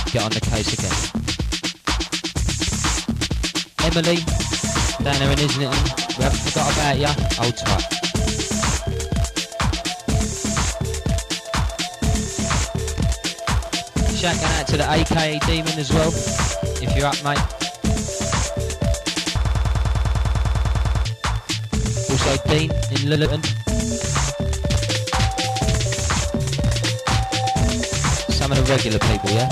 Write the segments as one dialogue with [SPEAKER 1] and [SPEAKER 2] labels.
[SPEAKER 1] get on the case again. Emily, down there in Islington, we haven't forgot about you. Hold tight. Shout out to the AKA Demon as well, if you're up, mate. Also Dean in Lilliton. Some of the regular people, yeah?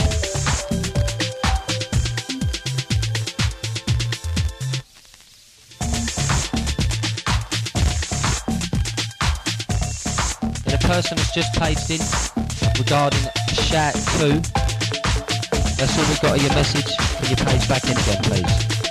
[SPEAKER 1] And a person that's just paged in regarding Shout 2. That's all we've got of your message. Can you page back in again, please?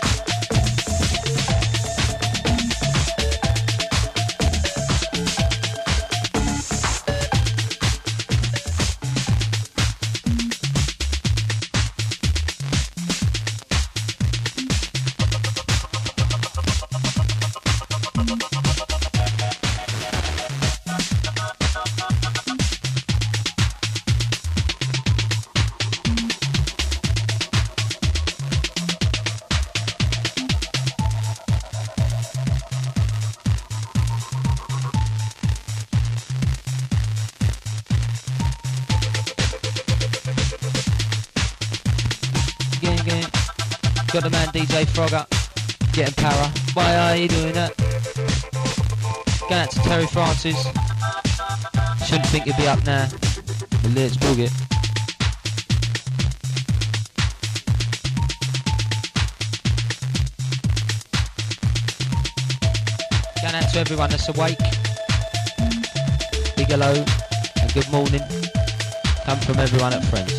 [SPEAKER 1] Got the man DJ Frogger getting para. Why are you doing that? Going out to Terry Francis. Shouldn't think you'd be up now. But let's boog it. Going out to everyone that's awake. Big hello and good morning. Come from everyone at Friends.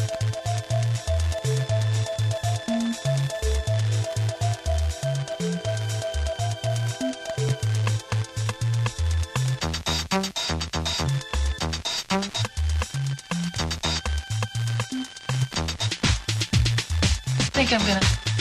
[SPEAKER 2] I'm gonna.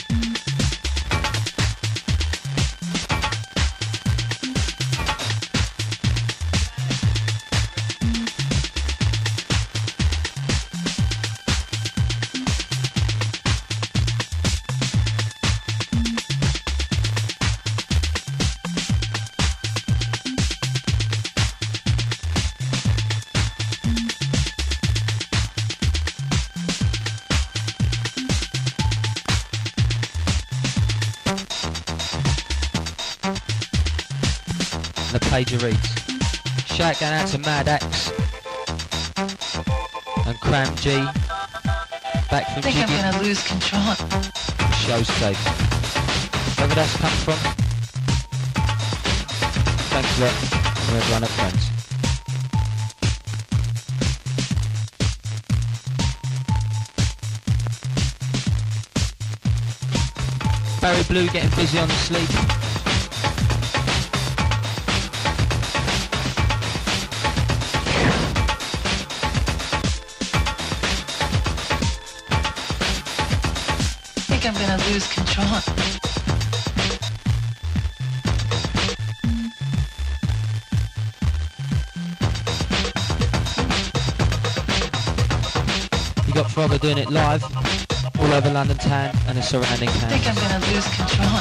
[SPEAKER 1] The pager reads, shout going out to Mad Axe and Cram G, back from
[SPEAKER 2] I think I'm gonna lose control.
[SPEAKER 1] Show's safe. Wherever that's come from, thanks a lot for everyone at Friends. Barry Blue getting busy on the sleep.
[SPEAKER 2] I'm gonna lose control.
[SPEAKER 1] You got Frogger doing it live all over London town and the surrounding towns.
[SPEAKER 2] I think I'm gonna lose control.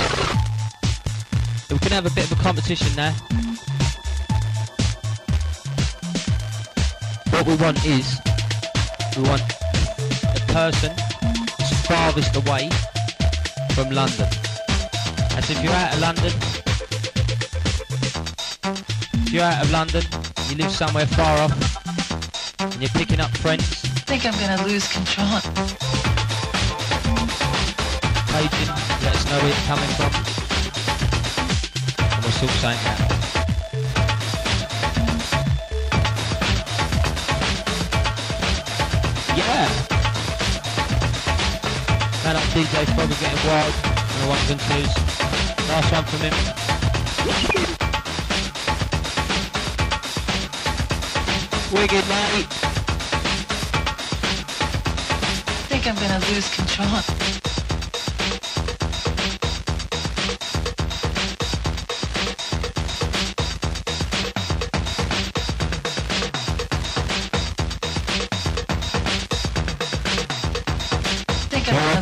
[SPEAKER 1] We can have a bit of a competition now. What we want is, we want a person farthest away from London. As if you're out of London, if you're out of London, you live somewhere far off, and you're picking up friends.
[SPEAKER 2] I think I'm gonna lose control.
[SPEAKER 1] Paging, let us know where you're coming from, and we'll sort something out. Yeah! Man up DJ Frogger getting wild on the ones and twos. Last one from him. Wicked, mate.
[SPEAKER 2] I think I'm gonna lose control.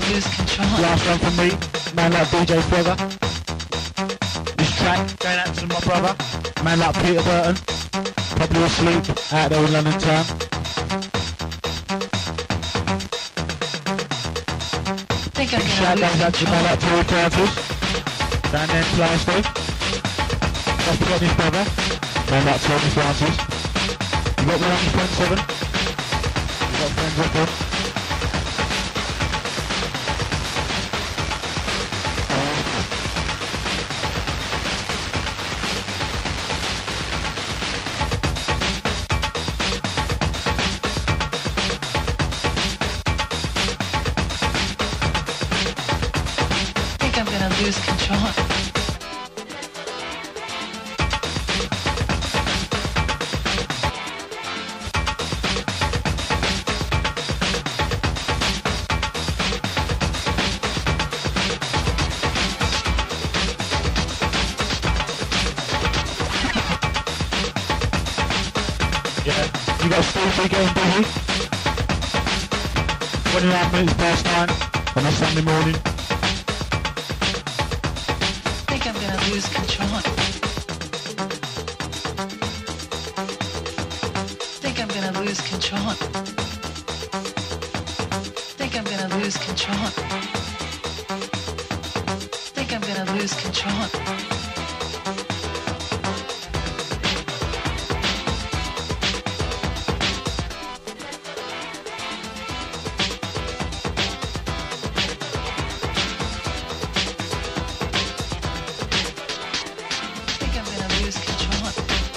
[SPEAKER 2] lose control.
[SPEAKER 3] Last one from me, man like DJ Frogger. This track going out to my brother, man like Peter Burton, probably asleep out there in London town.
[SPEAKER 2] Think I'm
[SPEAKER 3] Shout
[SPEAKER 2] gonna lose
[SPEAKER 3] out to man like
[SPEAKER 2] control.
[SPEAKER 3] Tory Francis, down there in Glasgow. Don't forget his brother, man like Tory Francis. You got one on your friend 7? You got friends up there?
[SPEAKER 2] Think I'm gonna lose control.
[SPEAKER 3] Yeah, you got Stevie getting busy. 29 minutes past 9 on a Sunday morning.
[SPEAKER 2] Think I'm gonna lose control. Think I'm gonna lose control. Think I'm gonna lose control. Think I'm gonna lose control. Think I'm gonna lose control.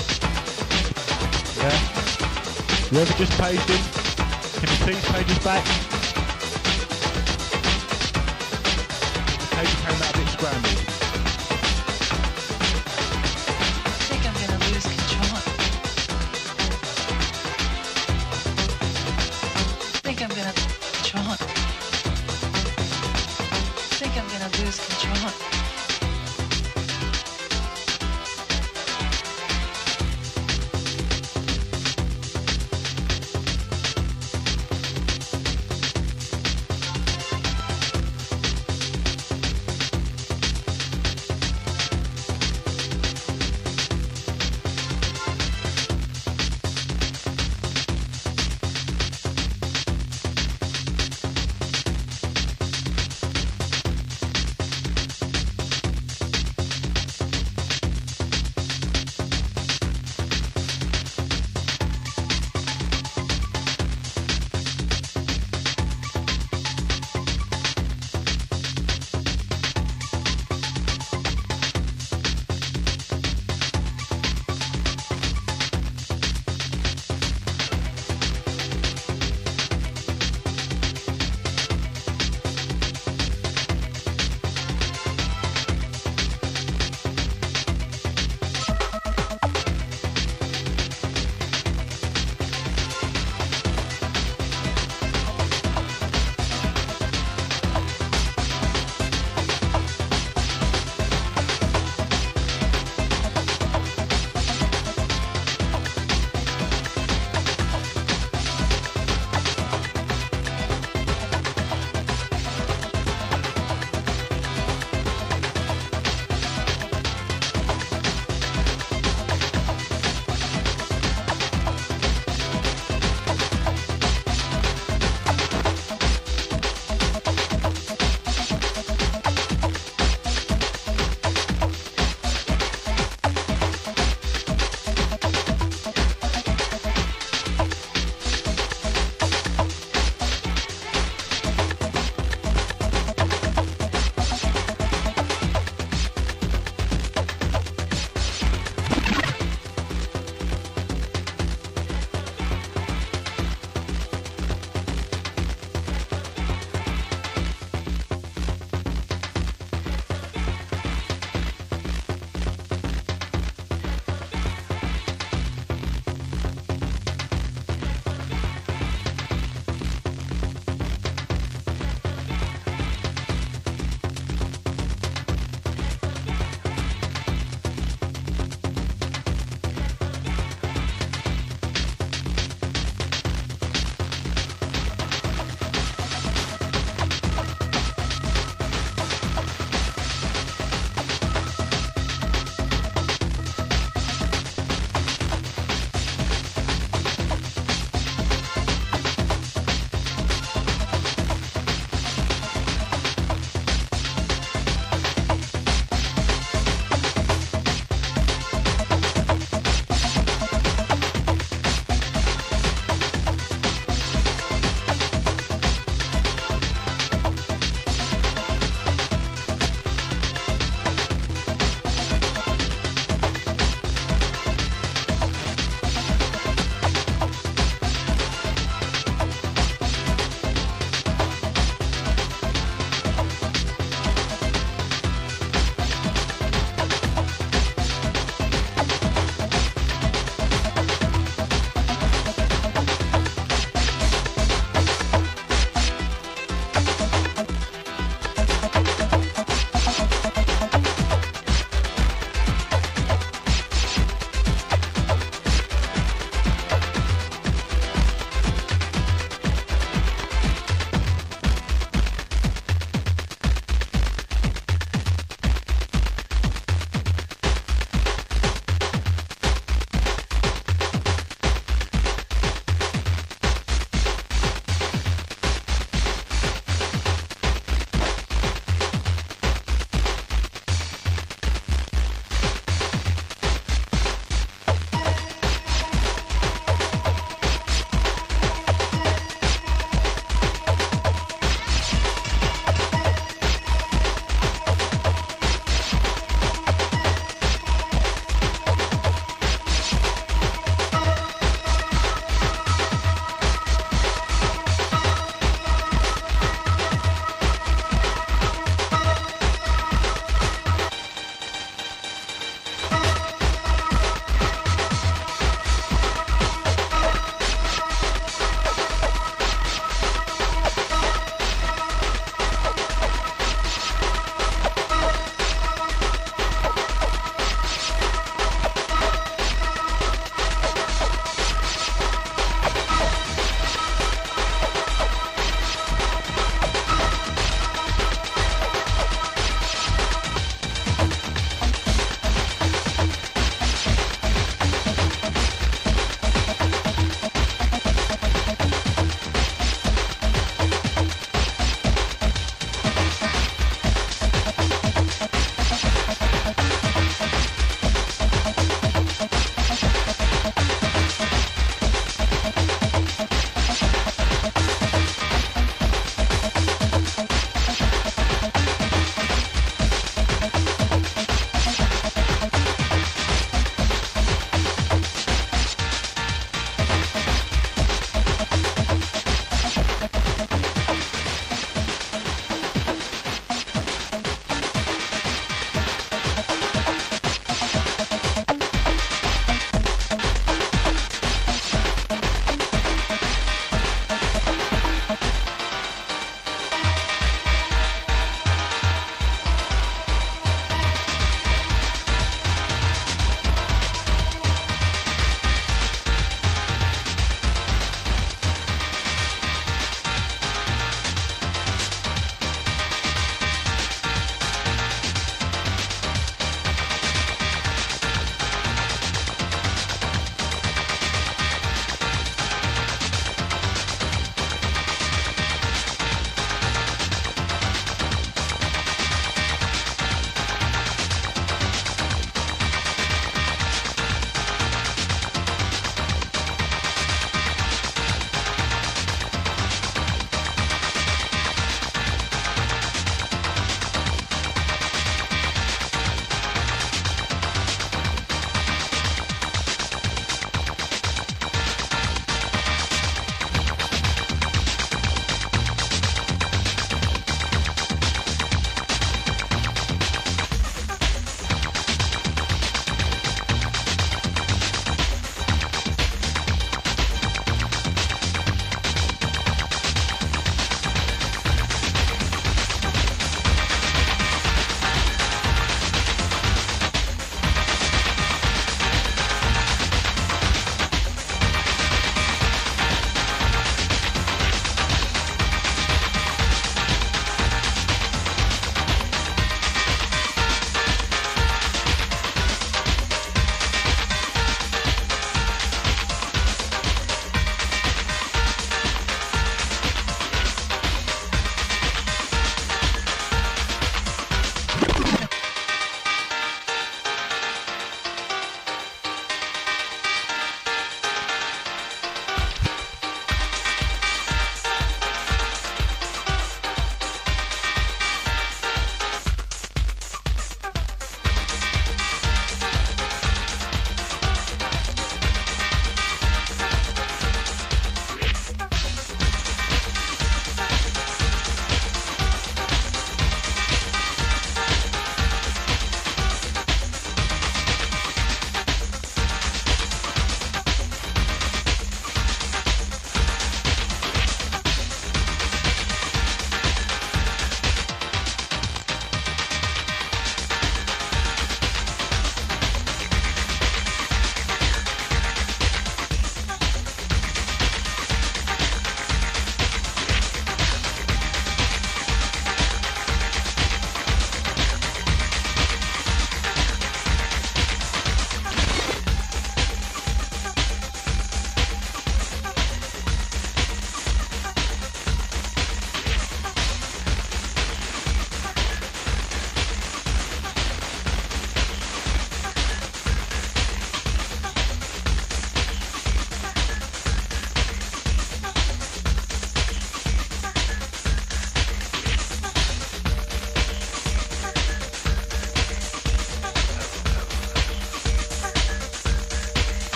[SPEAKER 3] Yeah. Whoever just paged in, can you please page us back? The page came out a bit scrambled.
[SPEAKER 2] Think I'm gonna lose control. Think I'm gonna control. Think I'm gonna lose control.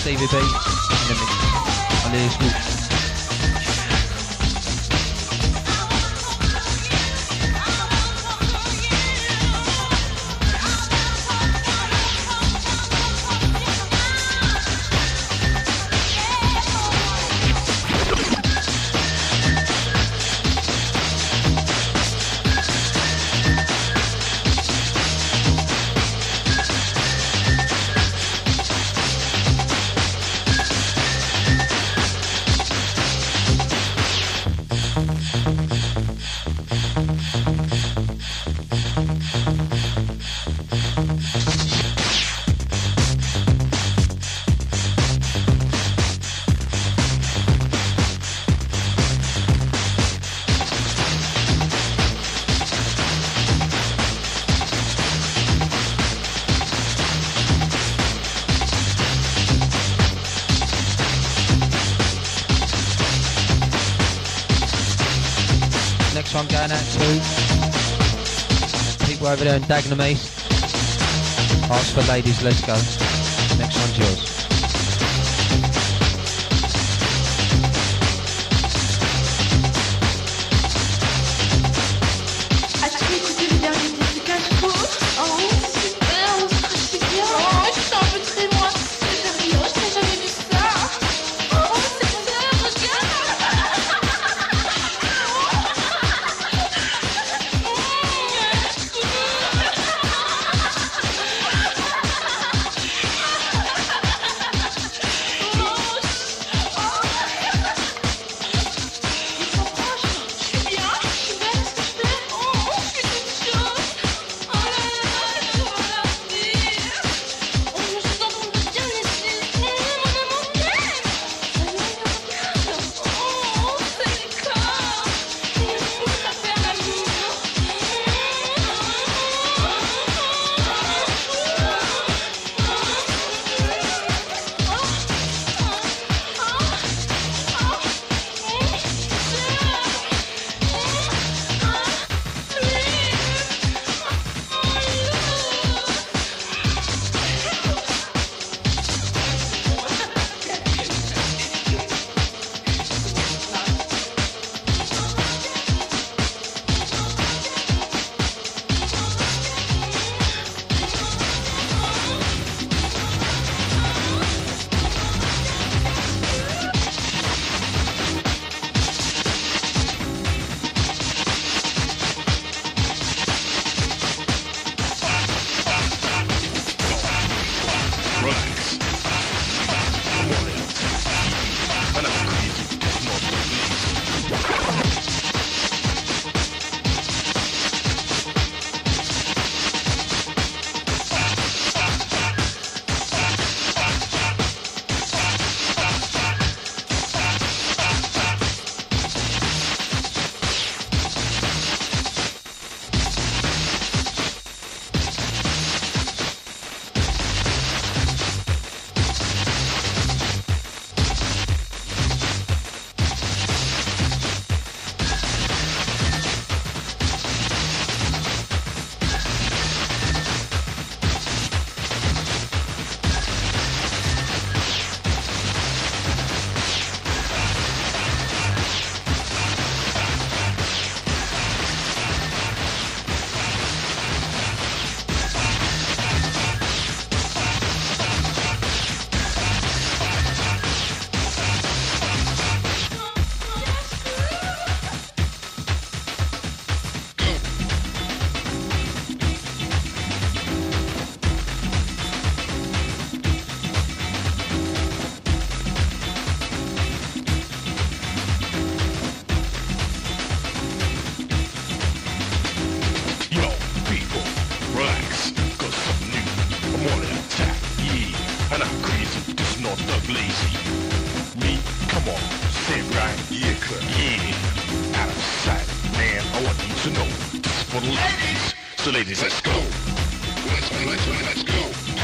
[SPEAKER 1] Stevie B in the mix on the school. Next one going out to people over there in Dagenham East. Ask for ladies, let's go. Next one's yours.
[SPEAKER 4] As-tu écouté le dernier disque Casco? Oh, super, on se réjouit bien. Oh, je suis un peu très moi. C'est sérieux, je n'ai jamais vu ça. Oh, c'est ça, regarde.
[SPEAKER 5] for the ladies. So ladies, let's go. Let's go. Let's go.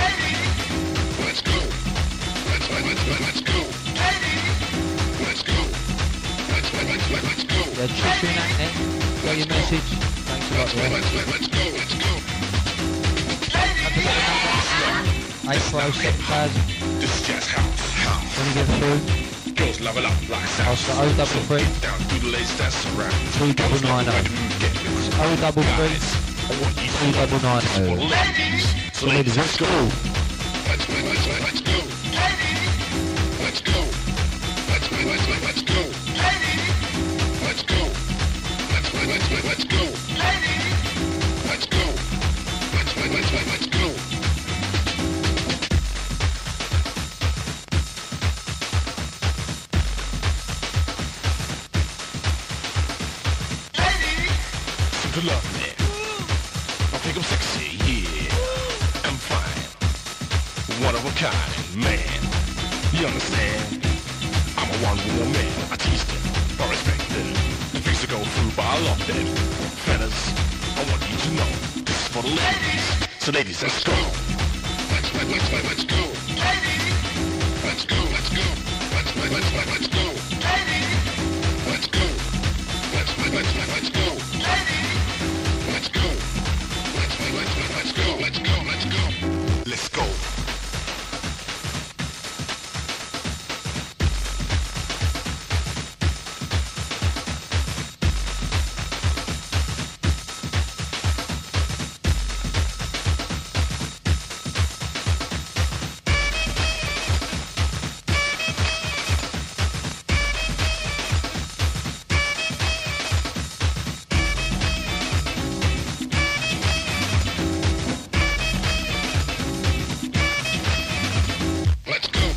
[SPEAKER 5] Let's go. Let's go. Let's go. Let's go.
[SPEAKER 1] Yeah, check in that net. Got your message. Thanks a lot.
[SPEAKER 5] Let's go. Let's go.
[SPEAKER 1] 847,000.
[SPEAKER 5] This is just house.
[SPEAKER 1] When you get through,
[SPEAKER 5] Girls level up like
[SPEAKER 1] I'll
[SPEAKER 5] sound.
[SPEAKER 1] start 033
[SPEAKER 5] Down through the lace that's around.
[SPEAKER 1] 2990.
[SPEAKER 5] Get this.
[SPEAKER 1] 033
[SPEAKER 5] I want you to know.
[SPEAKER 1] 2990.
[SPEAKER 5] Ladies.
[SPEAKER 1] So ladies, let's go.
[SPEAKER 5] Let's go. Let's go. Let's go. Let's go. Let's go. Let's go. Let's go. Let's go. Let's go. Let's go. To love me. I think I'm sexy, yeah. I'm fine. One of a kind, man. You understand? I'm a one-woman man. I tease them, I respect them. The things to go through, but I love them. Fellas, I want you to know this is for the ladies. So ladies, let's go. Let's go. Let's go. Let's go. Let's go. Let's go. Let's go. Let's go. Let's go. Let's go. Let's go. Let's go. Let's go. Let's go. Let's go.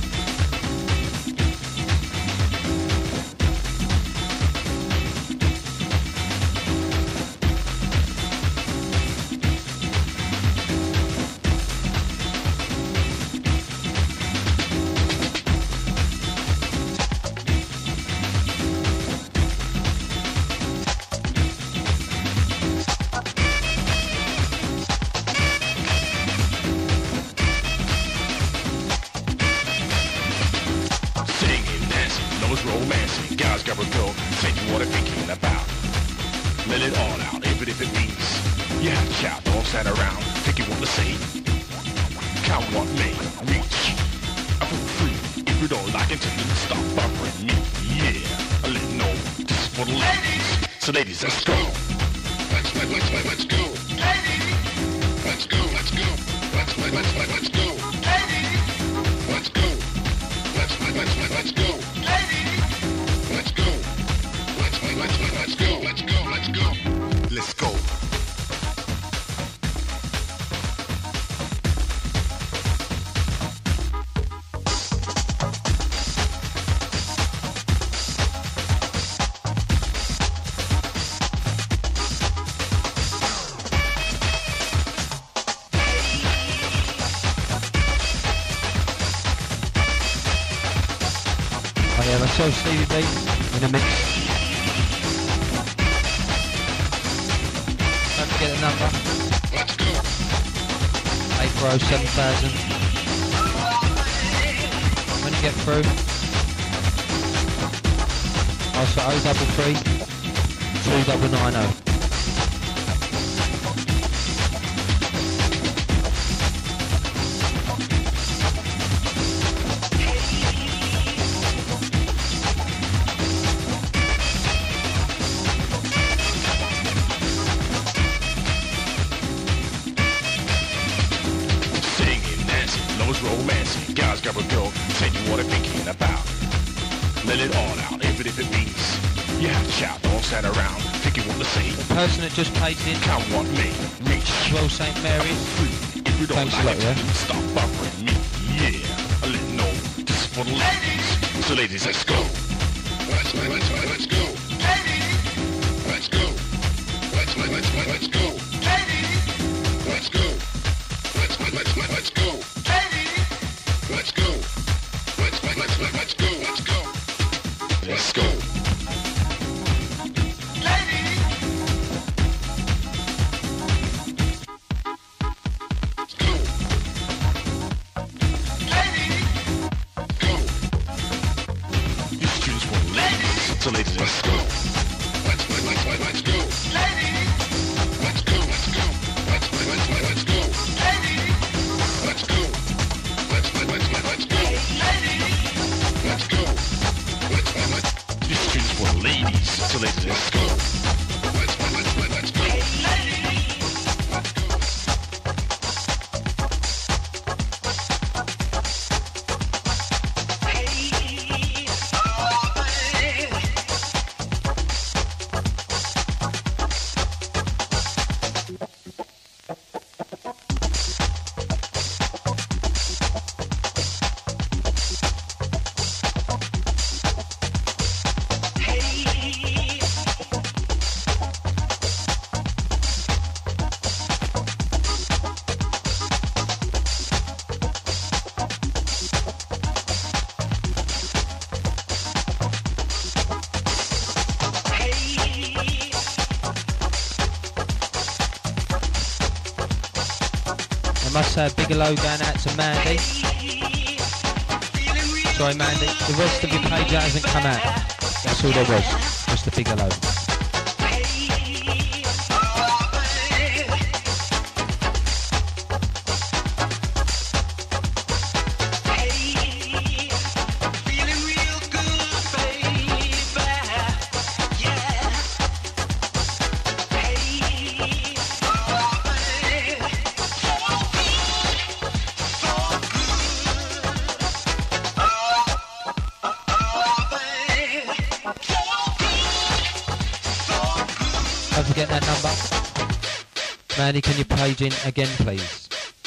[SPEAKER 5] Singing, dancing, knows romancing. Guys got a girl, say you what I'm thinking about. Let it all out, even if it means you have to shout, don't stand around, think you want to say. Count what may reach. I feel free, if you don't like it, then stop bothering me. Yeah, I let you know, this is for the ladies. So ladies, let's go. Let's go. Let's go. Let's go. Let's go. Let's go. Let's go. Let's go. Let's go. Let's go. Let's go. Let's go. Let's go. Let's go. Let's go.
[SPEAKER 1] Oh yeah, myself, Stevie B, in a mix. Don't forget the number.
[SPEAKER 5] Let's go.
[SPEAKER 1] 8407000. When you get through, I'll start 033 2990.
[SPEAKER 5] Singing, dancing, knows romancing. Guys got a girl, say you what I'm thinking about. Let it all out, even if it means you have to shout, don't stand around, think you want to say.
[SPEAKER 1] The person that just pays in,
[SPEAKER 5] Count what may reach.
[SPEAKER 1] Well St Mary's.
[SPEAKER 5] If you don't
[SPEAKER 1] Thanks a
[SPEAKER 5] like
[SPEAKER 1] lot,
[SPEAKER 5] it,
[SPEAKER 1] yeah.
[SPEAKER 5] then stop bothering me. Yeah, I let you know, this is for the ladies. So ladies, let's go. Let's go. Let's go. Let's go. Let's go. Let's go. Let's go. Let's go. Let's go. Let's go. Let's go. Let's go. Let's go. Let's go. Let's go. Let's go. Let's go. So ladies, let's go. Let's go. Let's go. Let's go. Let's go. Let's go. Let's go. Let's go. Let's go. Let's go. Let's go. Let's go. Let's go. So ladies, let's go. Let's go.
[SPEAKER 1] I must say a big hello going out to Mandy. Sorry Mandy, the rest of your page hasn't come out. That's all there was, just a big hello. Don't forget that number. Mandy, can you page in again, please?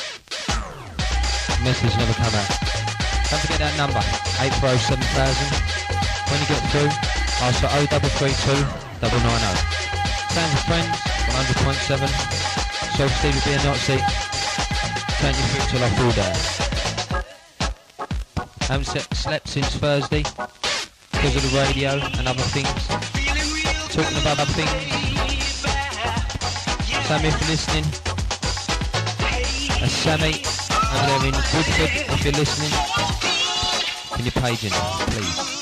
[SPEAKER 1] Message never come out. Don't forget that number, 8407000. When you get through, ask for 0332 990. Sounds of Friends, 100.7. Self Steve will be a Nazi. Turn you through till I fall down. Haven't slept since Thursday because of the radio and other things. Talking about other things. Sammy, if you're listening, that's Sammy over there in Woodford. If you're listening, can you page in, please?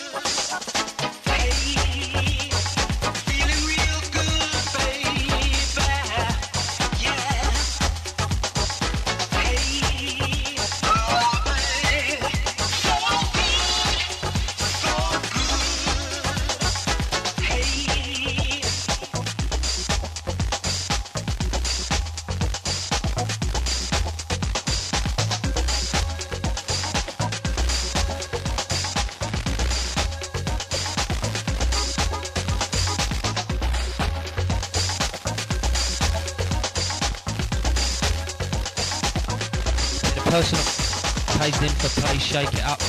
[SPEAKER 1] Person pays in for play Shake It Up.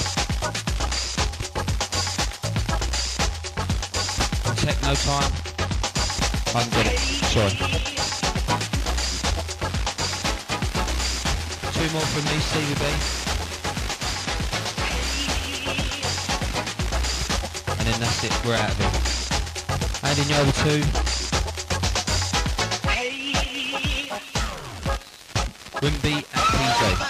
[SPEAKER 1] Techno time. I haven't got it. Sorry. Two more from me, CVB. And then that's it, we're out of here. Handing you over to Wimby and PJ.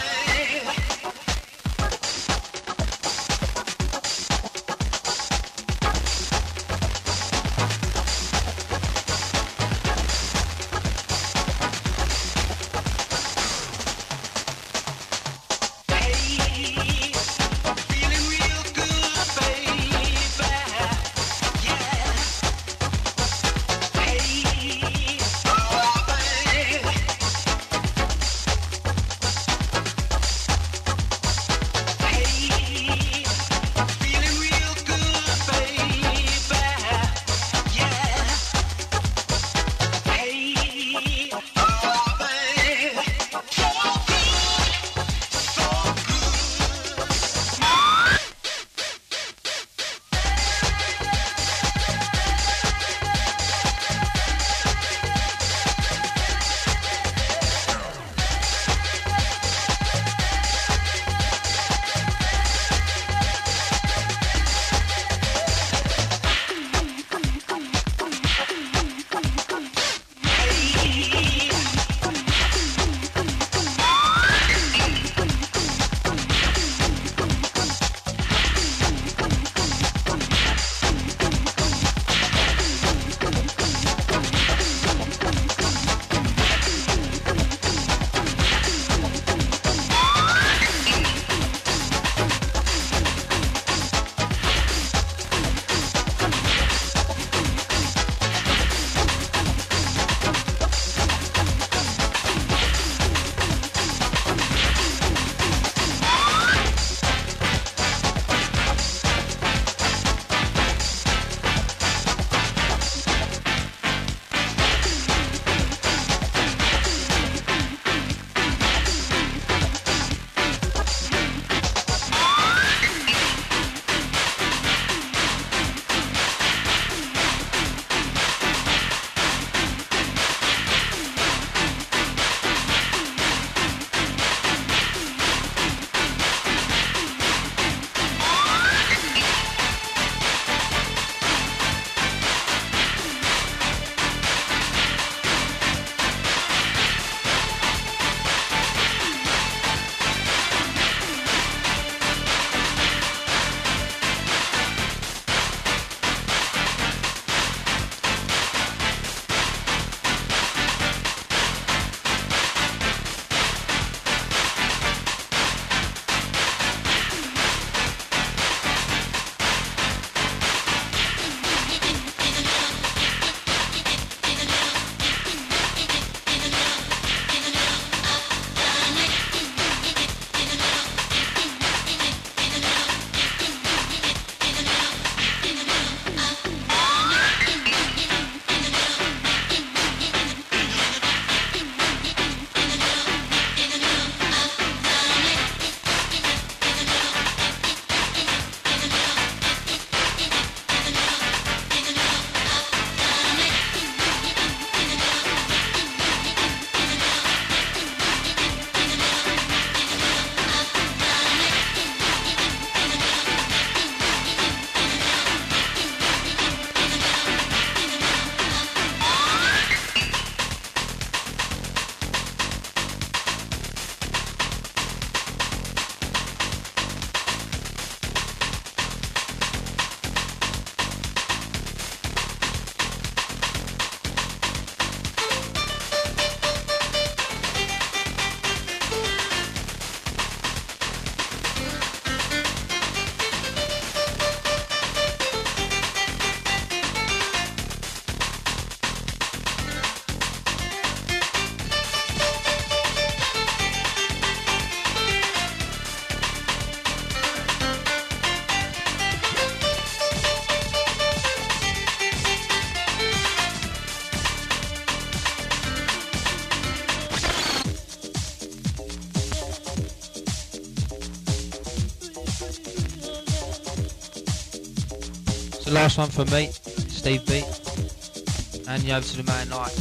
[SPEAKER 1] last one from me, Steve B. And you over to the man like.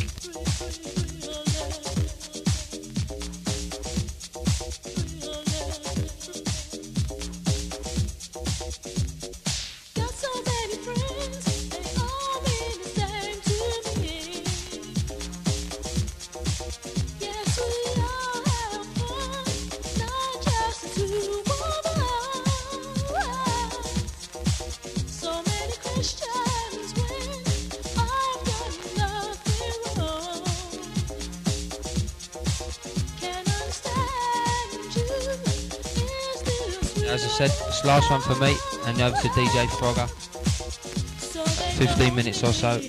[SPEAKER 4] Got so many friends, they all mean the same to me. Yes, we all have fun, not just the two of us. So many questions when I've done nothing wrong. Can't understand you. Is this
[SPEAKER 1] As I said, this last one for me, and over to DJ Frogger. 15 minutes or so,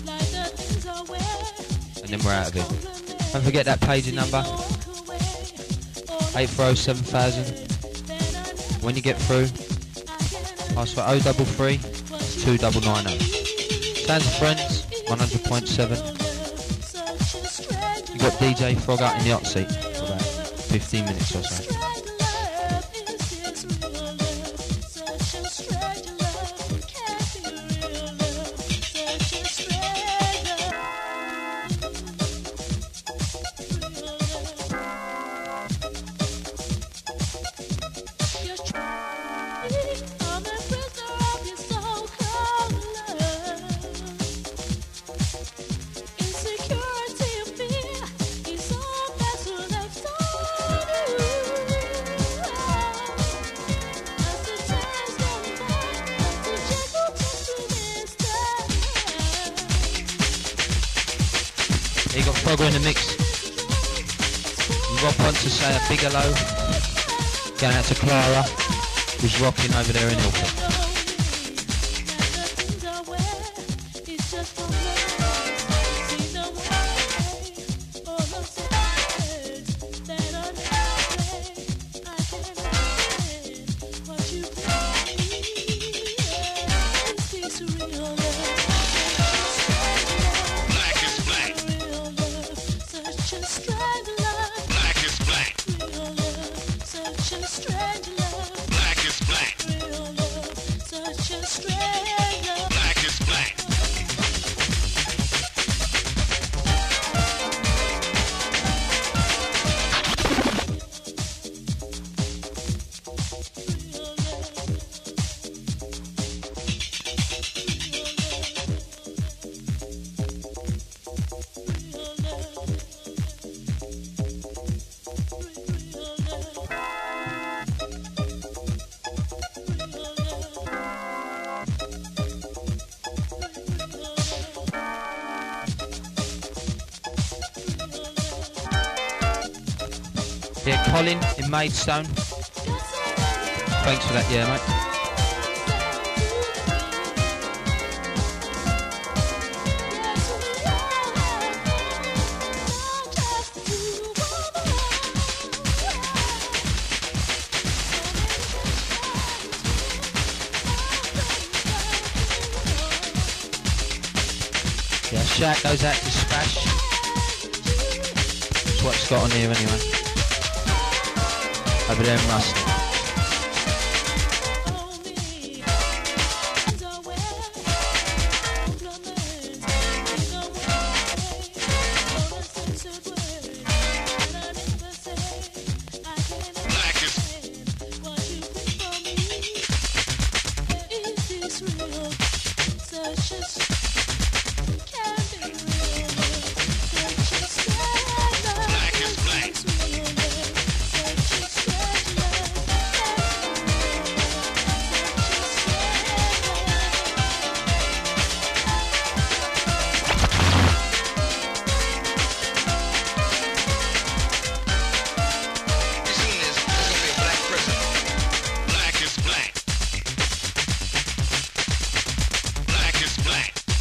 [SPEAKER 1] and then we're out of it. Don't forget that paging number, 8407000. When you get through, ask for 033 2990. Sounds of Friends, 100.7. You got DJ Frogger in the hot seat for about 15 minutes or so. You got Frogger in the mix. Rob wants to say a big hello. Going out to Clara, who's rocking over there in Ilford. Yeah, Colin in Maidstone. Thanks for that, yeah, mate. Yeah, shout goes out to Spash. That's what it's got on here anyway. Over there in Rusty.
[SPEAKER 5] Black is black.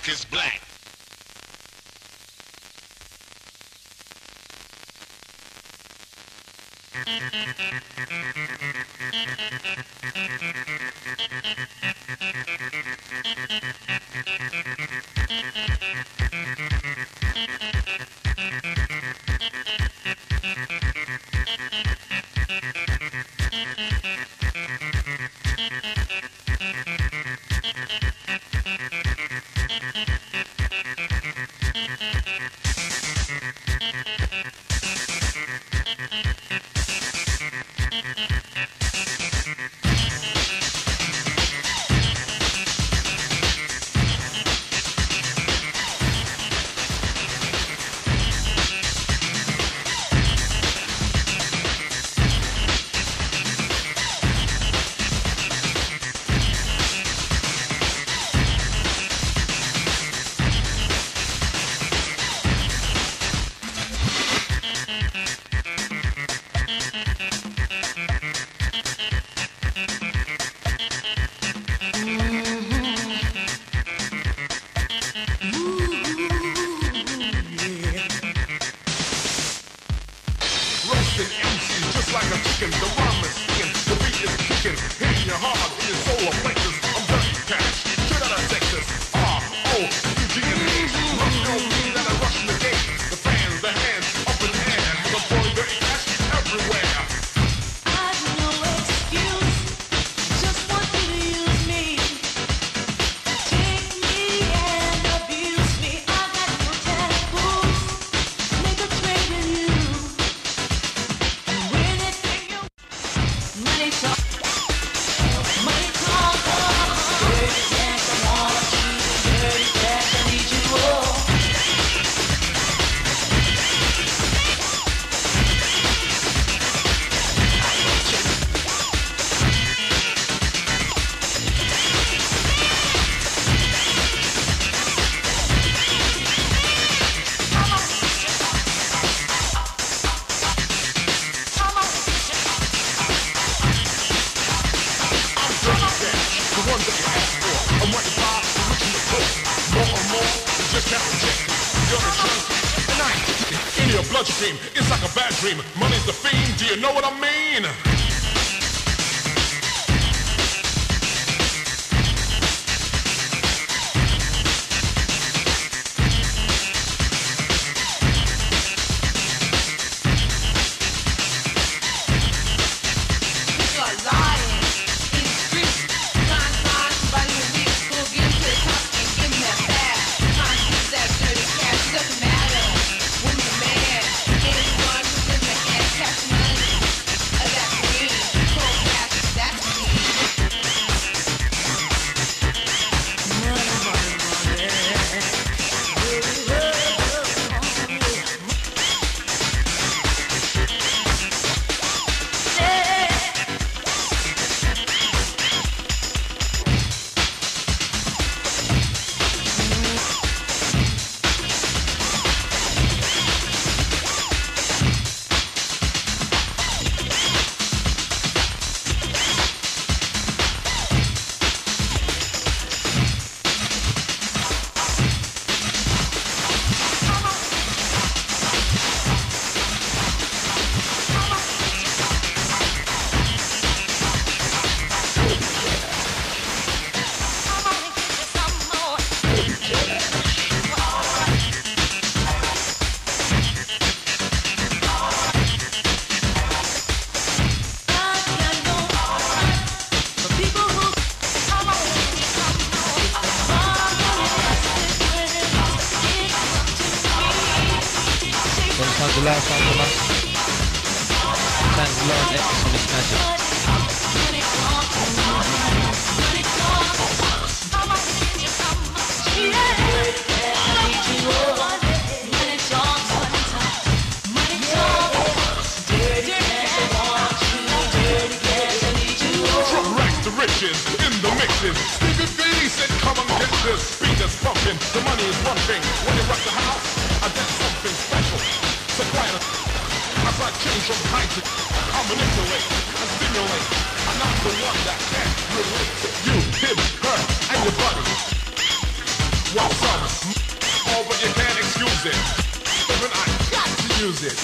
[SPEAKER 5] black is black.
[SPEAKER 6] Bloodstream, it's like a bad dream. Money's the fiend, do you know what I mean?
[SPEAKER 1] The last one from us. Thanks a lot, X on this magic.
[SPEAKER 6] From rags to riches, in the mixes. Stevie B said, come and get this. Beat is pumping, the money is one thing. When you rock the house, I did something special. So quiet as I change from height to I manipulate and stimulate. I'm not the one that can't relate to you, him, her, and your buddy. While some music.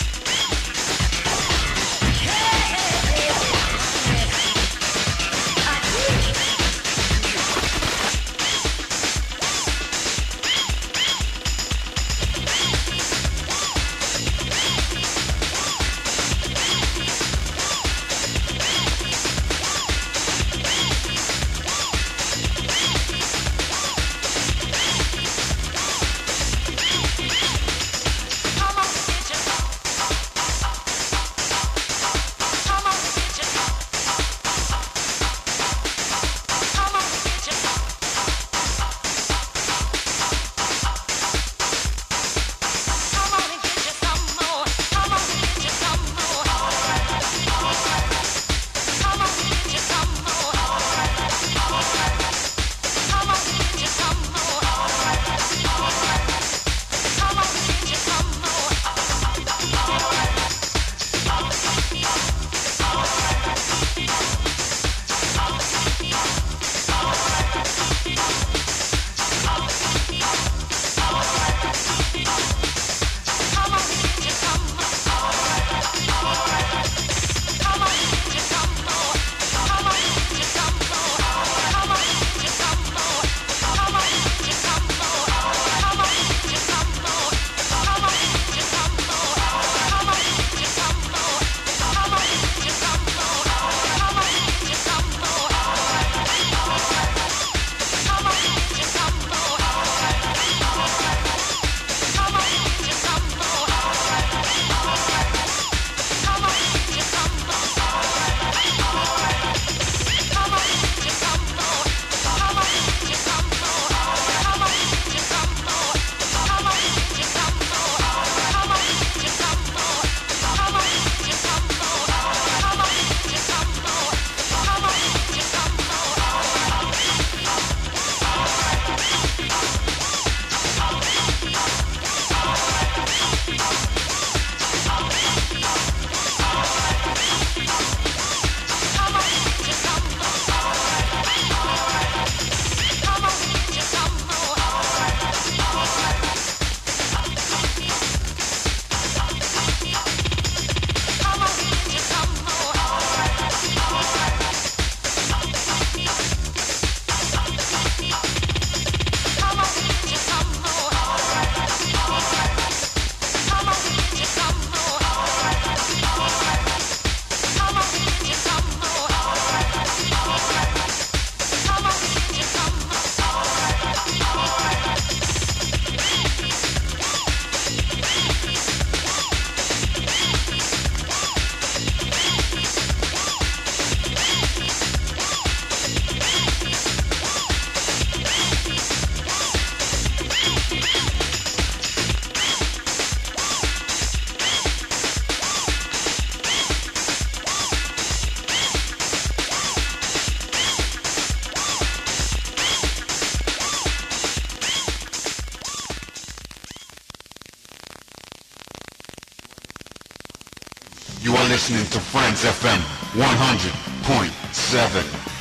[SPEAKER 7] You are listening to Friends FM 100.7.